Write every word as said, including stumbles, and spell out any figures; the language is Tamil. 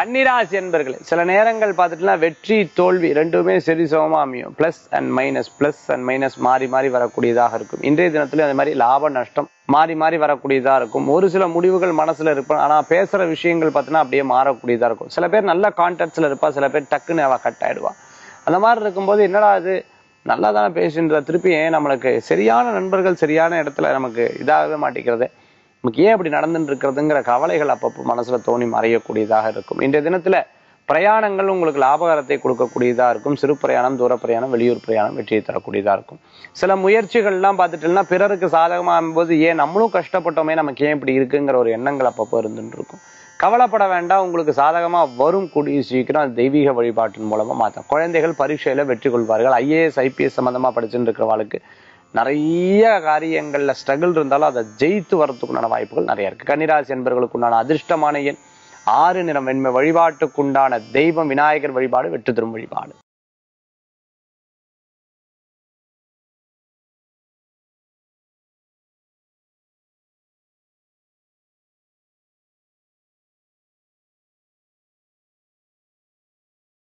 கன்னிராசி என்பர்களே, சில நேரங்கள் பார்த்துட்டுனா வெற்றி தோல்வி ரெண்டுமே சரி சமமா அமையும். Plus and minus plus and minus மாறி மாறி வரக்கூடியதாக இருக்கும். இன்றைய தினத்துல அந்த மாதிரி லாப நஷ்டம் மாறி மாறி வரக்கூடியதா இருக்கும். ஒரு சில முடிவுகள் மனசுல இருப்போம், ஆனா பேசுற விஷயங்கள் பார்த்தீங்கன்னா அப்படியே மாறக்கூடியதா இருக்கும். சில பேர் நல்ல கான்டாக்ட்ஸ்ல இருப்பா, சில பேர் டக்குன்னு அவ கட் ஆயிடுவா. அந்த மாதிரி இருக்கும்போது என்னடா அது நல்லா தானே பேசுன்ற திருப்பி ஏன் நம்மளுக்கு சரியான நண்பர்கள் சரியான இடத்துல நமக்கு இதாகவே மாட்டேங்கிறது, நமக்கு ஏன் அப்படி நடந்துட்டு இருக்கிறதுங்கிற கவலைகள் அப்பப்போ மனசுல தோணி மறையக்கூடியதாக இருக்கும். இன்றைய தினத்துல பிரயாணங்கள் உங்களுக்கு லாபகரத்தை கொடுக்கக்கூடியதா இருக்கும். சிறு பிரயாணம், தூர பிரயாணம், வெளியூர் பிரயாணம் வெற்றியை தரக்கூடியதா இருக்கும். சில முயற்சிகள்லாம் பார்த்துட்டோம்னா பிறருக்கு சாதகமாகும் போது ஏன் நம்மளும் கஷ்டப்பட்டோமே, நமக்கு ஏன் இப்படி இருக்குங்கிற ஒரு எண்ணங்கள் அப்பப்போ இருந்துட்டு இருக்கும். கவலைப்பட வேண்டாம், உங்களுக்கு சாதகமா வரும். கூடிய சீக்கிரம் தெய்வீக வழிபாட்டின் மூலமா மாற்றம். குழந்தைகள் பரீட்சையில வெற்றி கொள்வார்கள். ஐஏஎஸ் ஐபிஎஸ் சம்பந்தமா படிச்சுட்டு இருக்கிறவாளுக்கு நிறைய காரியங்கள்ல ஸ்ட்ரகிள் இருந்தாலும் அதை ஜெயித்து வரதுக்குண்டான வாய்ப்புகள் நிறைய இருக்கு. கன்னிராசி என்பவர்களுக்குண்டான அதிர்ஷ்டமான எண் ஆறு, நிறம் வெண்மை. வழிபாட்டுக்குண்டான தெய்வம் விநாயகர் வழிபாடு வெற்றி தரும் வழிபாடு.